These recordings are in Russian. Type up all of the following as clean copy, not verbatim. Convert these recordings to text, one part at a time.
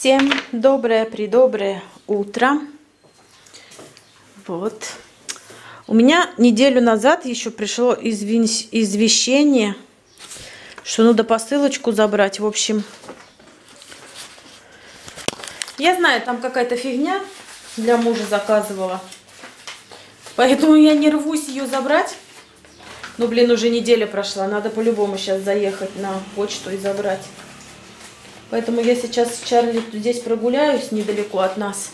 Всем доброе утро. Вот. У меня неделю назад еще пришло извещение, что надо посылочку забрать. В общем, я знаю, там какая-то фигня для мужа заказывала. Поэтому я не рвусь ее забрать. Ну, блин, уже неделя прошла. Надо по-любому сейчас заехать на почту и забрать. Поэтому я сейчас с Чарли здесь прогуляюсь недалеко от нас.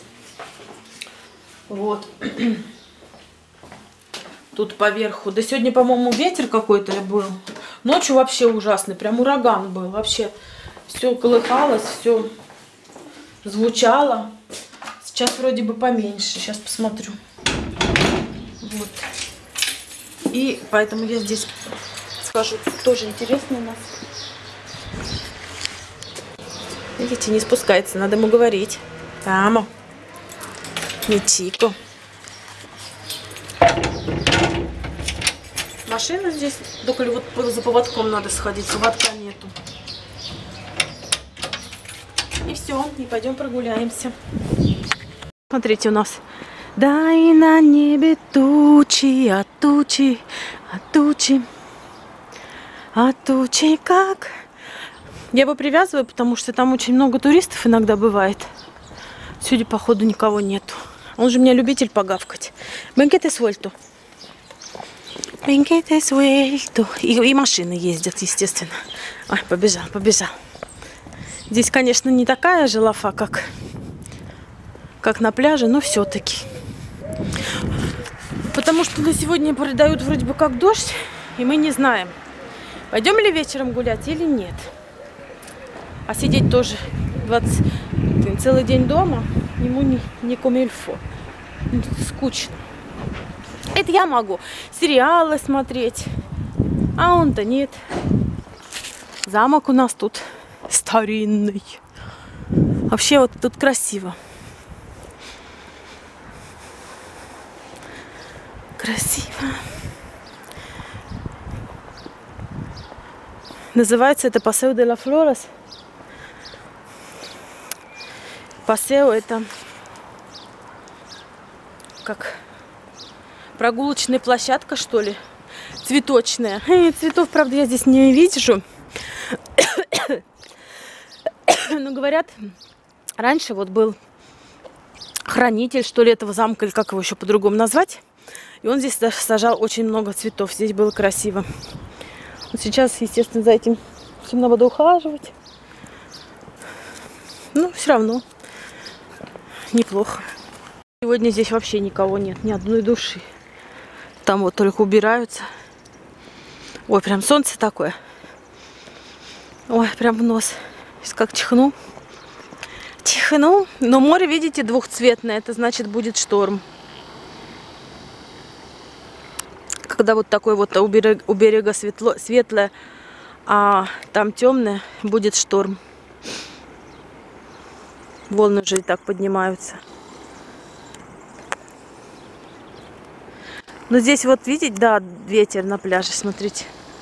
Вот. Тут поверху. Да сегодня, по-моему, ветер какой-то был. Ночью вообще ужасный. Прям ураган был. Вообще все колыхалось, все звучало. Сейчас вроде бы поменьше. Сейчас посмотрю. Вот. И поэтому я здесь схожу. Тоже интересно у нас. Видите, не спускается, надо ему говорить. Тамо. Митико. Машина здесь, только ли вот за поводком надо сходить, поводка нету. И все, и пойдем прогуляемся. Смотрите, у нас. Да и на небе тучи, а тучи, а тучи, а тучи как... Я его привязываю, потому что там очень много туристов иногда бывает. Сегодня, походу, никого нету. Он же у меня любитель погавкать. Бенкете суэльту. Бенкете суэльту. И машины ездят, естественно. Ой, побежал, побежал. Здесь, конечно, не такая же лафа, как на пляже, но все-таки. Потому что на сегодня передают вроде бы как дождь, и мы не знаем, пойдем ли вечером гулять или нет. А сидеть тоже целый день дома ему не комильфо. Скучно. Это я могу сериалы смотреть, а он-то нет. Замок у нас тут старинный. Вообще вот тут красиво. Красиво. Называется это Paseo de las Flores. Пасео это как прогулочная площадка, что ли, цветочная. Цветов, правда, я здесь не вижу. Но говорят, раньше вот был хранитель, что ли, этого замка, или как его еще по-другому назвать. И он здесь сажал очень много цветов. Здесь было красиво. Вот сейчас, естественно, за этим всем надо ухаживать. Но все равно неплохо. Сегодня здесь вообще никого нет, ни одной души. Там вот только убираются. Ой, прям солнце такое. Ой, прям в нос. Сейчас как чихну. Чихну. Но море, видите, двухцветное. Это значит, будет шторм. Когда вот такой вот у берега светлое, а там темное, будет шторм. Волны уже и так поднимаются. Но здесь вот, видите, да, ветер на пляже, смотрите.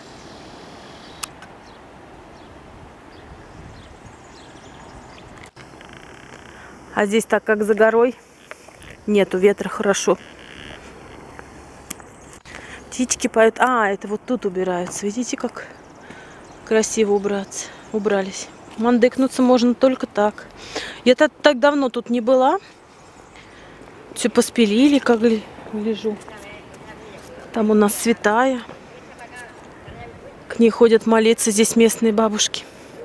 А здесь так, как за горой, нету ветра, хорошо. Птички поют. А, это вот тут убираются. Видите, как красиво убрались. Мандыкнуться можно только так. Я так давно тут не была. Все поспилили, как гляжу. Там у нас святая. К ней ходят молиться здесь местные бабушки.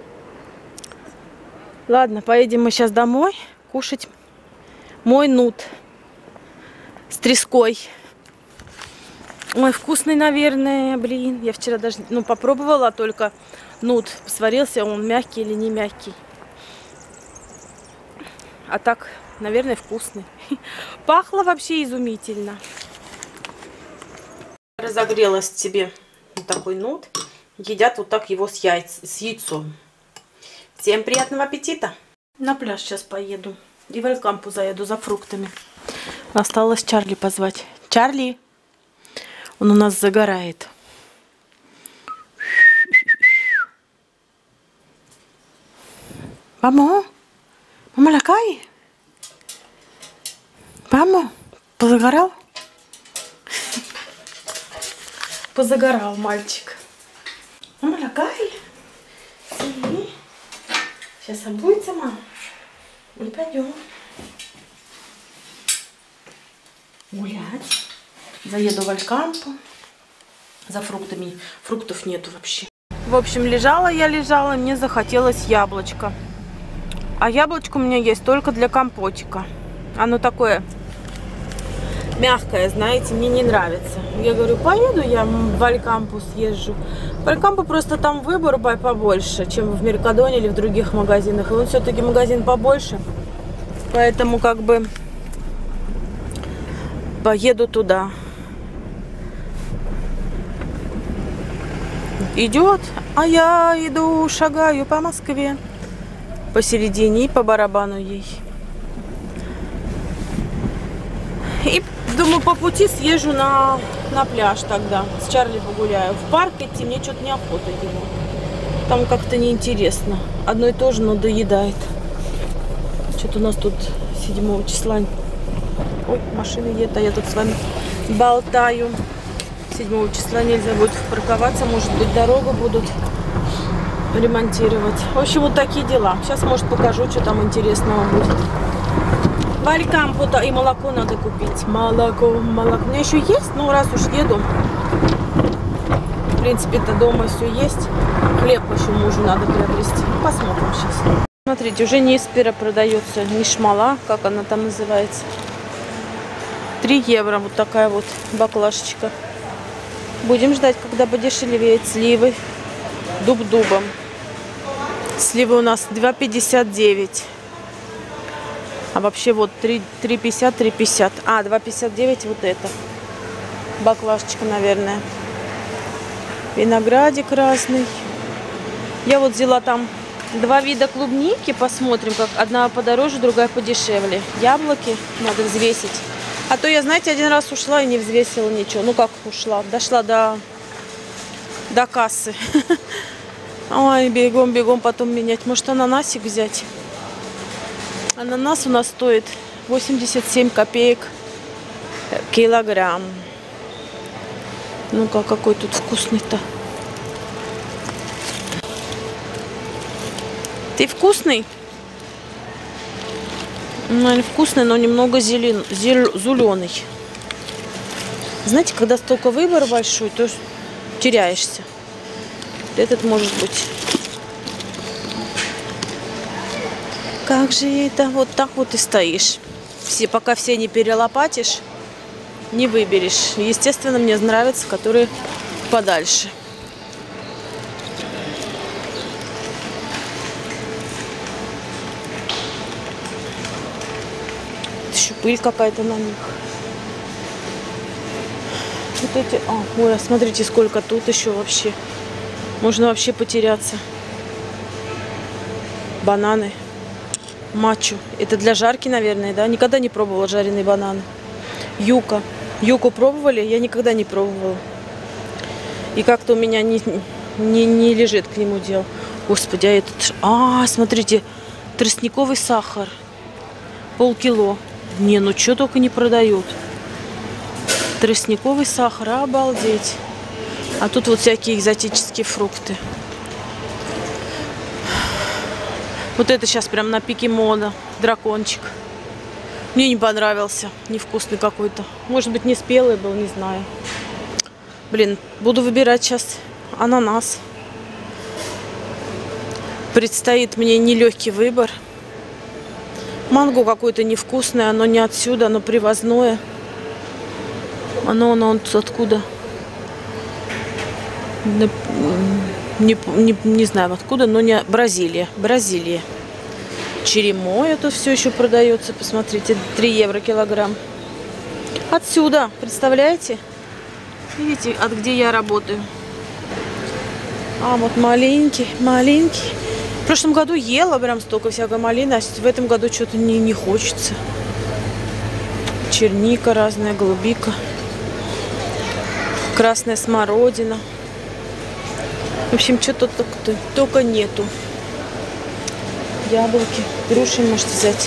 Ладно, поедем мы сейчас домой кушать мой нут с треской. Ой, вкусный, наверное, блин. Я вчера даже, попробовала только нут. Сварился он мягкий или не мягкий. А так, наверное, вкусный. Пахло вообще изумительно. Разогрелась себе вот такой нут. Едят вот так его с яйцом. Всем приятного аппетита. На пляж сейчас поеду. И в Элькампу заеду за фруктами. Осталось Чарли позвать. Чарли! Он у нас загорает. Мамо! Малакай? Мама, позагорал? Позагорал мальчик. Малакай? Сейчас обуется мама. И пойдем гулять. Заеду в Алькампу за фруктами. Фруктов нету вообще. В общем, лежала, и мне захотелось яблочко. А яблочко у меня есть только для компотика. Оно такое мягкое, знаете, мне не нравится. Я говорю, поеду я в Алькампу съезжу. В Алькампу просто там выбор побольше, чем в Меркадоне или в других магазинах. И он все-таки магазин побольше. Поэтому как бы поеду туда. Идет, а я иду, шагаю по Москве. Посередине и по барабану ей. И думаю, по пути съезжу на пляж тогда. С Чарли погуляю. В парк идти мне что-то неохота его. Там как-то неинтересно. Одно и то же, но доедает. Что-то у нас тут 7 числа. Ой, машина едет, а я тут с вами болтаю. 7 числа нельзя будет парковаться. Может быть, дорогу будут ремонтировать. В общем, вот такие дела. Сейчас, может, покажу, что там интересного будет. В Алькампу-то и молоко надо купить. Молоко. У меня еще есть, но раз уж еду, в принципе-то дома все есть. Хлеб еще мужу надо приобрести. Посмотрим сейчас. Смотрите, уже не Испера продается, не шмала, как она там называется. 3 евро вот такая вот баклажечка. Будем ждать, когда подешевеет сливы. Дуб дубом. Сливы у нас 2,59. А вообще вот 3,50, 3,50. А, 2,59 вот это. Баклажечка, наверное. Виноградик разный. Я вот взяла там 2 вида клубники. Посмотрим, как одна подороже, другая подешевле. Яблоки надо взвесить. А то я, знаете, один раз ушла и не взвесила ничего. Ну как ушла? Дошла до кассы. Ой, бегом потом менять. Может, ананасик взять? Ананас у нас стоит 87 копеек килограмм. Ну-ка, какой тут вкусный-то. Ты вкусный? Ну, вкусный, но немного зеленый. Знаете, когда столько выбора большой, то теряешься. Этот может быть. Как же это? Вот так вот и стоишь. Пока все не перелопатишь, не выберешь. Естественно, мне нравятся, которые подальше. Еще пыль какая-то на них. Вот эти... ой, смотрите, сколько тут еще вообще. Можно вообще потеряться. Бананы. Мачо. Это для жарки, наверное, да? Никогда не пробовала жареные бананы. Юка. Юку пробовали? Я никогда не пробовала. И как-то у меня не лежит к нему дело. Господи, а этот... смотрите. Тростниковый сахар. Полкило. Не, ну что только не продают. Тростниковый сахар. Обалдеть. А тут вот всякие экзотические фрукты. Вот это сейчас прям на пике мода. Дракончик. Мне не понравился. Невкусный какой-то. Может быть, не спелый был, не знаю. Блин, буду выбирать сейчас ананас. Предстоит мне нелегкий выбор. Манго какое-то невкусное. Оно не отсюда, оно привозное. Оно откуда? Не знаю откуда, но не Бразилия. Черемоя тут все еще продается. Посмотрите, 3 евро килограмм. Отсюда, представляете? Видите, от где я работаю. А вот маленький. В прошлом году ела прям столько всякой малины, а в этом году что-то не хочется. Черника разная, голубика. Красная смородина. В общем, что-то только нету. яблоки, груши можете взять.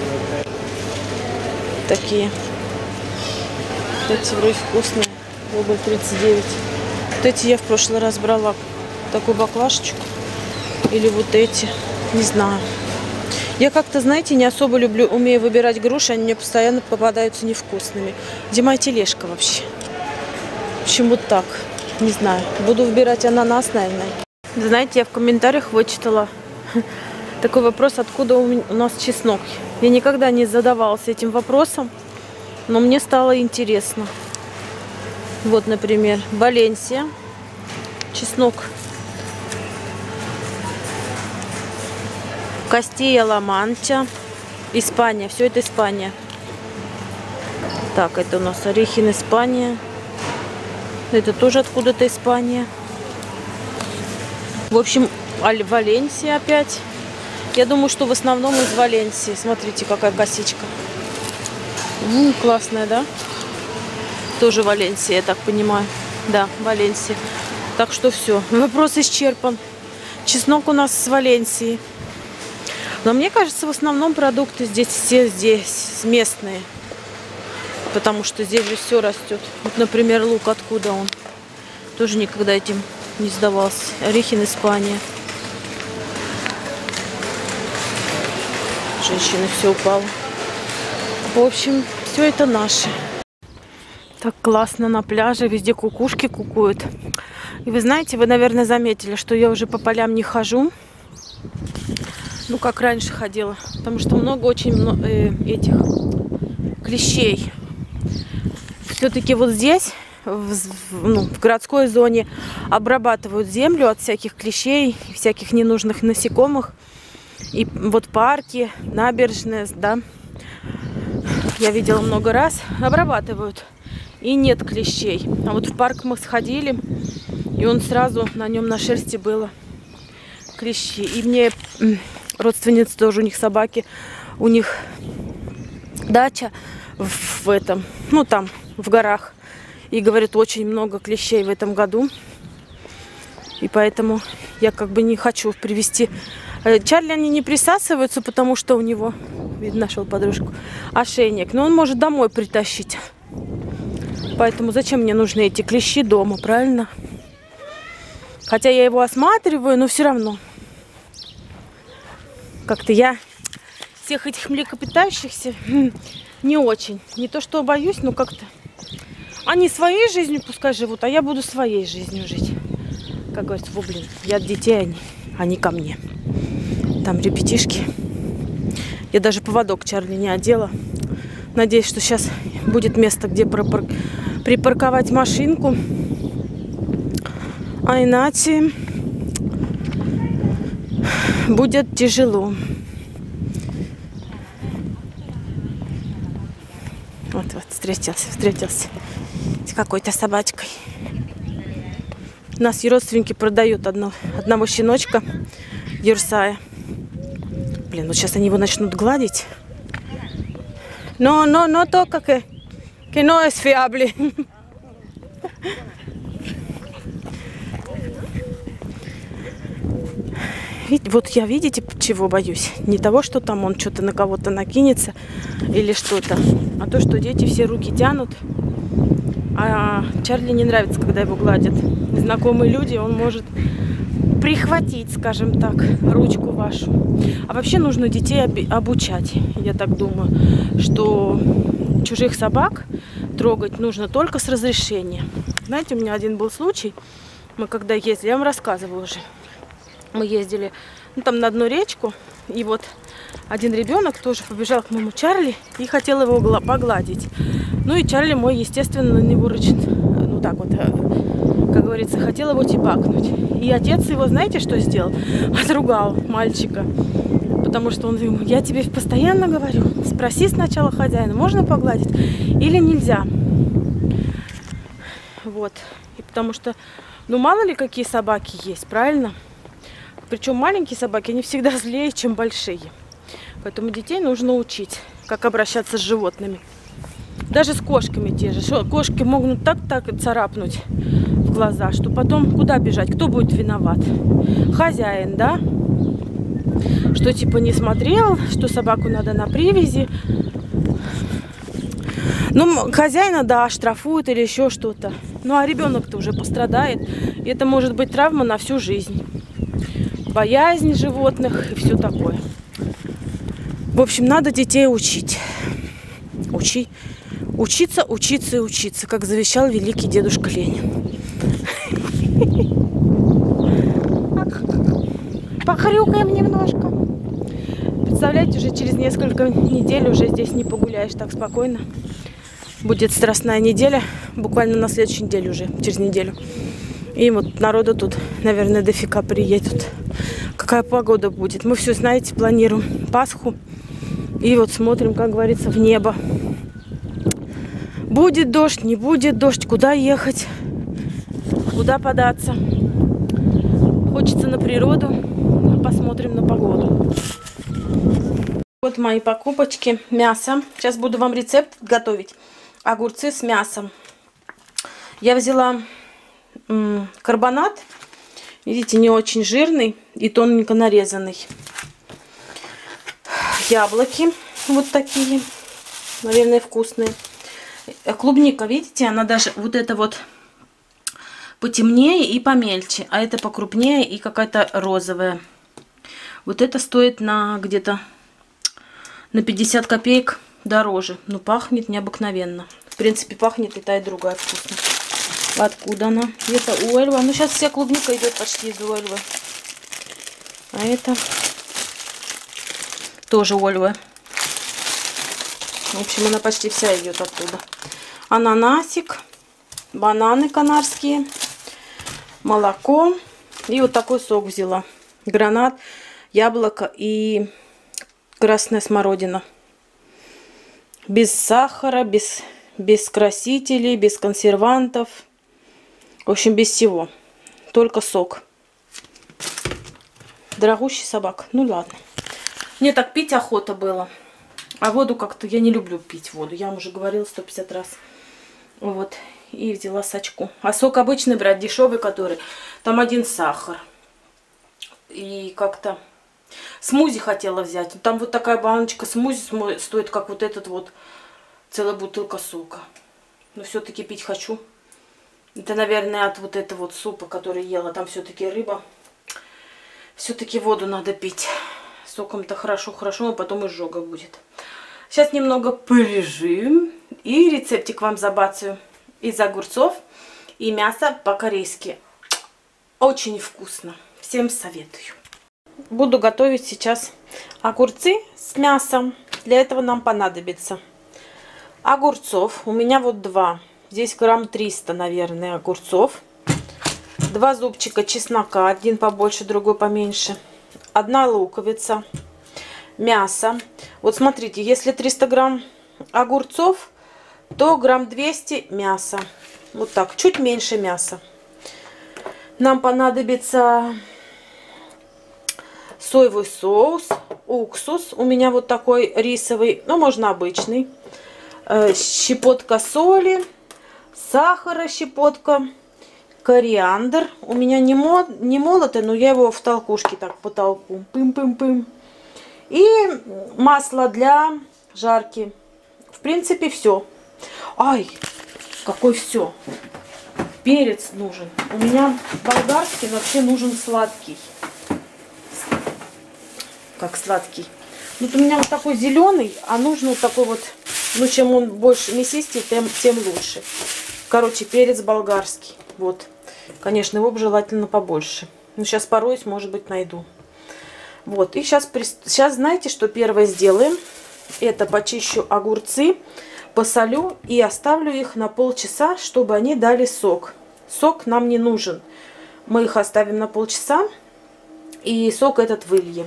Такие. Вот эти вроде вкусные. Рубль 39. Вот эти я в прошлый раз брала. Такую баклажечку. Или вот эти. Не знаю. Я как-то, знаете, не особо умею выбирать груши. Они мне постоянно попадаются невкусными. Где моя тележка вообще? В общем, вот так. Не знаю. Буду выбирать ананас, наверное. Знаете, я в комментариях вычитала такой вопрос, откуда у нас чеснок. Я никогда не задавалась этим вопросом, но мне стало интересно. Вот, например, Валенсия. Чеснок. Кастилья-Ла-Манча. Испания. Все это Испания. Так, это у нас Орехин, Испания. Это тоже откуда-то Испания. В общем, Валенсия опять. Я думаю, что в основном из Валенсии. Смотрите, какая косичка. Классная, да? Тоже Валенсия, я так понимаю. Да, Валенсия. Так что все. Вопрос исчерпан. Чеснок у нас с Валенсии. Но мне кажется, в основном продукты здесь все местные. Потому что здесь же все растет. Вот, например, лук, откуда он? Тоже никогда этим не сдавался. Орехин, Испания. Женщины, все упало. В общем, все это наше. Так классно на пляже. Везде кукушки кукуют. И вы знаете, вы, наверное, заметили, что я уже по полям не хожу. Ну, как раньше ходила. Потому что очень много этих клещей. Все-таки вот здесь, в городской зоне, обрабатывают землю от всяких клещей, всяких ненужных насекомых. И вот парки, набережные, да, я видела много раз, обрабатывают. И нет клещей. А вот в парк мы сходили, и он сразу, на нем на шерсти было клещи. И мне родственницы тоже, у них собаки, у них дача в этом, ну там, в горах. И, говорят, очень много клещей в этом году. И поэтому я как бы не хочу привезти. Чарли они не присасываются, потому что у него, видно, нашел подружку, ошейник. Но он может домой притащить. Поэтому зачем мне нужны эти клещи дома, правильно? Хотя я его осматриваю, но все равно. Как-то я всех этих млекопитающихся не очень. Не то что боюсь, но как-то... Они своей жизнью пускай живут, а я буду своей жизнью жить. Как говорится, блин, я от детей, они ко мне. Там ребятишки. Я даже поводок Чарли не одела. Надеюсь, что сейчас будет место, где припарковать машинку. А иначе будет тяжело. Вот, встретился с какой-то собачкой. У нас и родственники продают одного щеночка Ерсая. Блин, вот сейчас они его начнут гладить. No toca que no es fiable. Вот я, видите, чего боюсь? Не того, что там он что-то на кого-то накинется или что-то, а то, что дети все руки тянут. А Чарли не нравится, когда его гладят. Незнакомые люди, он может прихватить, скажем так, ручку вашу. А вообще нужно детей обучать. Я так думаю, что чужих собак трогать нужно только с разрешения. Знаете, у меня один был случай. Мы когда ездили, я вам рассказывала уже. Мы ездили там на одну речку, и вот один ребенок тоже побежал к моему Чарли и хотел его погладить. Ну и Чарли мой, естественно, на него рычит. Ну так вот, как говорится, хотел его типакнуть. И отец его, знаете, что сделал? Отругал мальчика. Потому что он ему: я тебе постоянно говорю, спроси сначала хозяина, можно погладить или нельзя. Вот. И потому что, ну мало ли какие собаки есть, правильно? Причем маленькие собаки, они всегда злее, чем большие. Поэтому детей нужно учить, как обращаться с животными. Даже с кошками те же. Кошки могут так царапнуть в глаза, что потом куда бежать? Кто будет виноват? Хозяин, да? что типа не смотрел, что собаку надо на привязи. Ну, хозяина, да, штрафуют или еще что-то. Ну, а ребенок-то уже пострадает. И это может быть травма на всю жизнь. Боязнь животных и все такое. В общем, надо детей учить. Учиться, учиться и учиться, как завещал великий дедушка Ленин. Похрюкаем немножко. Представляете, уже через несколько недель уже здесь не погуляешь так спокойно. Будет страстная неделя, буквально на следующей неделе уже, через неделю. И вот народу тут, наверное, дофига приедут. Какая погода будет. Мы все, знаете, планируем Пасху. И вот смотрим, как говорится, в небо. Будет дождь, не будет дождь, куда ехать, куда податься. Хочется на природу, посмотрим на погоду. Вот мои покупочки. Мясо. Сейчас буду вам рецепт готовить. Огурцы с мясом. Я взяла карбонат. Видите, не очень жирный и тоненько нарезанный. Яблоки вот такие. Наверное, вкусные. Клубника, видите, она даже вот это вот потемнее и помельче. А это покрупнее и какая-то розовая. Вот это стоит на где-то на 50 копеек дороже. Но пахнет необыкновенно. В принципе, пахнет и та, и другая вкусно. Откуда она? Это Уэльва. Ну, сейчас вся клубника идет почти из Уэльвы. А это тоже Уэльва. В общем, она почти вся идет оттуда. Ананасик, бананы канарские, молоко. И вот такой сок взяла. Гранат, яблоко и красная смородина. Без сахара, без красителей, без консервантов. В общем, без всего. Только сок. Дорогущий собак. Ну ладно. Мне так пить охота было. А воду как-то я не люблю пить воду. Я вам уже говорила 150 раз. Вот. И взяла сачку. А сок обычный брать, дешевый, который. Там один сахар. И как-то смузи хотела взять. Там вот такая баночка смузи стоит, как вот этот вот. Целая бутылка сока. Но все-таки пить хочу. Это, наверное, от вот этого вот супа, который ела. Там все-таки рыба. Все-таки воду надо пить. Соком-то хорошо, а потом изжога будет. Сейчас немного порежим. И рецептик вам забацаю. Из огурцов и мяса по-корейски. Очень вкусно. Всем советую. Буду готовить сейчас огурцы с мясом. Для этого нам понадобится огурцов. У меня вот 2. Здесь грамм 300, наверное, огурцов. 2 зубчика чеснока. Один побольше, другой поменьше. 1 луковица. Мясо. Вот смотрите, если 300 грамм огурцов, то грамм 200 мяса. Вот так, чуть меньше мяса. Нам понадобится соевый соус, уксус. У меня вот такой рисовый, но можно обычный. Щепотка соли, сахара щепотка, кориандр. У меня не молотый, но я его в толкушке так по толку. Пым-пым-пым. И масло для жарки. В принципе, все. Ай, какой все. Перец нужен. У меня болгарский вообще нужен сладкий. Как сладкий. Вот у меня вот такой зеленый, а нужен вот такой вот. Ну, чем он больше мясистый, тем лучше. Короче, перец болгарский. Вот. Конечно, его бы желательно побольше. Но сейчас пороюсь, может быть, найду. Вот. И сейчас знаете, что первое сделаем? Это почищу огурцы, посолю и оставлю их на полчаса, чтобы они дали сок. Сок нам не нужен. Мы их оставим на полчаса и сок этот выльем.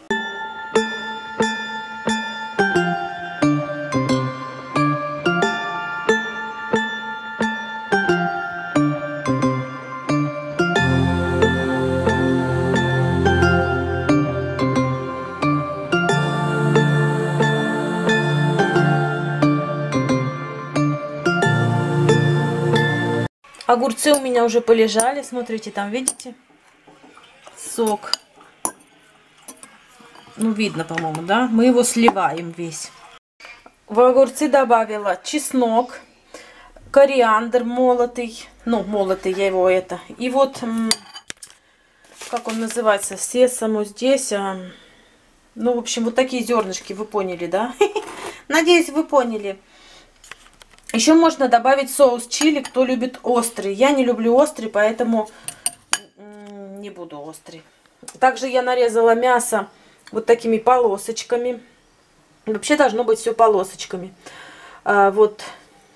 Огурцы у меня уже полежали, смотрите, там, видите, сок. Ну, видно, по-моему, да? Мы его сливаем весь. В огурцы добавила чеснок, кориандр молотый. Ну, молотый я его это. И вот, как он называется, сесаму здесь. Ну, в общем, вот такие зернышки, вы поняли, да? Надеюсь, вы поняли. Еще можно добавить соус чили, кто любит острый. Я не люблю острый, поэтому не буду острый. Также я нарезала мясо вот такими полосочками. Вообще должно быть все полосочками. Вот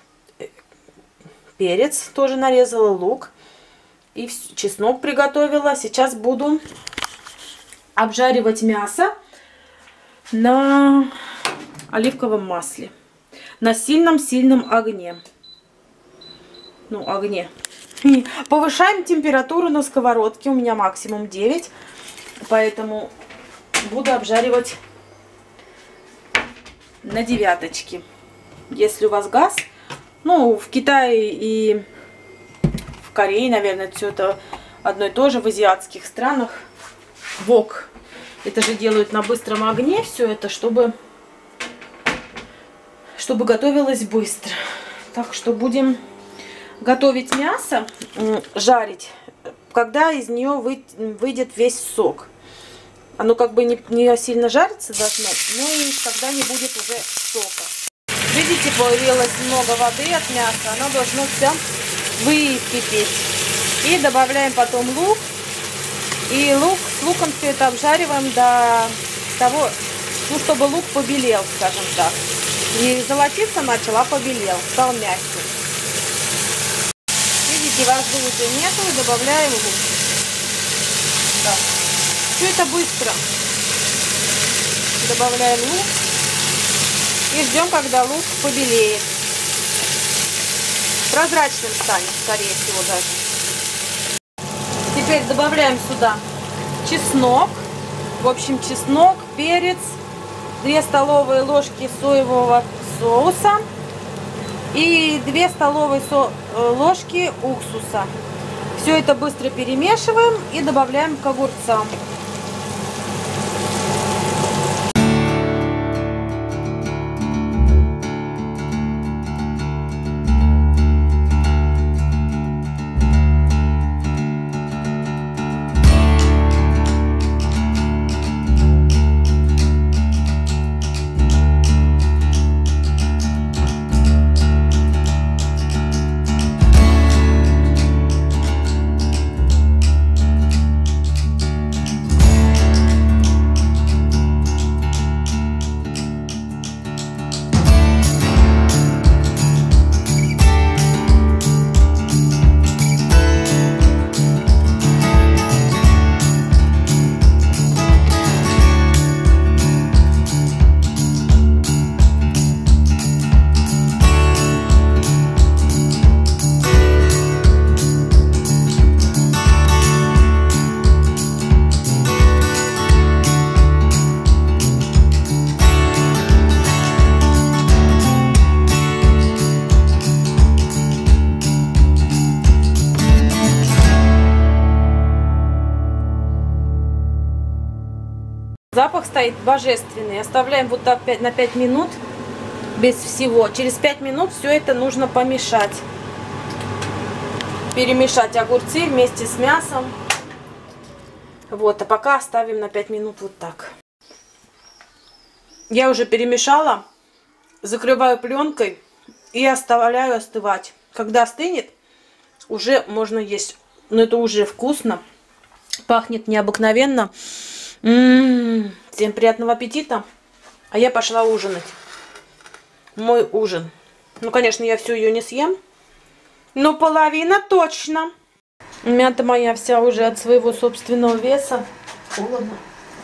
перец тоже нарезала, лук. И чеснок приготовила. Сейчас буду обжаривать мясо на оливковом масле. На сильном-сильном огне. Ну, огне. Повышаем температуру на сковородке. У меня максимум 9. Поэтому буду обжаривать на 9. Если у вас газ, ну, в Китае и в Корее, наверное, все это одно и то же, в азиатских странах. Вок. Это же делают на быстром огне все это, чтобы готовилось быстро. Так что будем готовить мясо, жарить, когда из нее выйдет весь сок. Оно как бы не сильно жарится должно, но и когда не будет уже сока. Видите, появилось много воды от мяса, оно должно все выкипеть. И добавляем потом лук. И с луком все это обжариваем до того, ну, чтобы лук побелел, скажем так. Не золотиться начал, а побелел, стал мягкий. Видите, воды уже нету, и добавляем лук. Так. Все это быстро. Добавляем лук. И ждем, когда лук побелеет. Прозрачным станет, скорее всего, даже. Теперь добавляем сюда чеснок. В общем, чеснок, перец, 2 столовые ложки соевого соуса и 2 столовые ложки уксуса. Все это быстро перемешиваем и добавляем к огурцам. Запах стоит божественный. Оставляем вот так на 5 минут без всего. Через 5 минут все это нужно помешать. Перемешать огурцы вместе с мясом. Вот, а пока оставим на 5 минут вот так. Я уже перемешала. Закрываю пленкой и оставляю остывать. Когда остынет, уже можно есть. Но это уже вкусно. Пахнет необыкновенно. Всем приятного аппетита. А я пошла ужинать. Мой ужин. Ну, конечно, я всю ее не съем. Но половина точно. Мята моя вся уже от своего собственного веса. Холодно.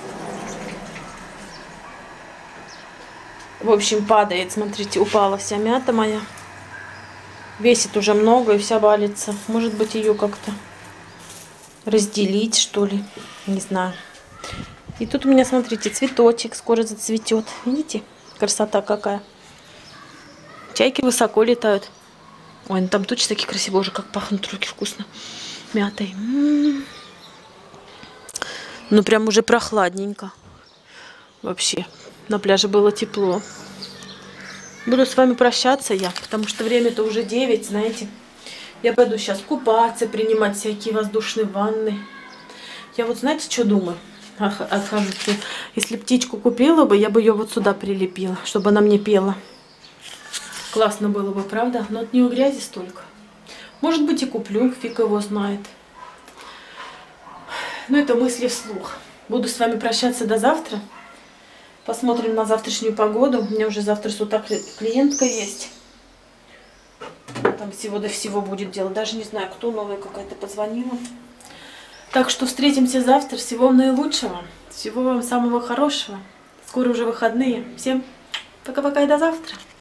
В общем, падает. Смотрите, упала вся мята моя. Весит уже много и вся валится. Может быть, ее как-то разделить, что ли. Не знаю. И тут у меня, смотрите, цветочек скоро зацветет. Видите? Красота какая. Чайки высоко летают. Ой, ну там тучи такие красивые. Боже, как пахнут руки вкусно. Мятой. Ну, прям уже прохладненько. Вообще, на пляже было тепло. Буду с вами прощаться я, потому что время-то уже 9, знаете. Я пойду сейчас купаться, принимать всякие воздушные ванны. Я вот, знаете, что думаю? Отхожу. Если птичку купила бы, я бы ее вот сюда прилепила, чтобы она мне пела. Классно было бы, правда? Но от нее грязи столько. Может быть, и куплю, фиг его знает. Но это мысли вслух. Буду с вами прощаться до завтра. Посмотрим на завтрашнюю погоду. У меня уже завтра с утра клиентка есть. Там всего до всего будет делать. Даже не знаю, кто, новая какая-то позвонила. Так что встретимся завтра. Всего вам наилучшего. Всего вам самого хорошего. Скоро уже выходные. Всем пока-пока и до завтра.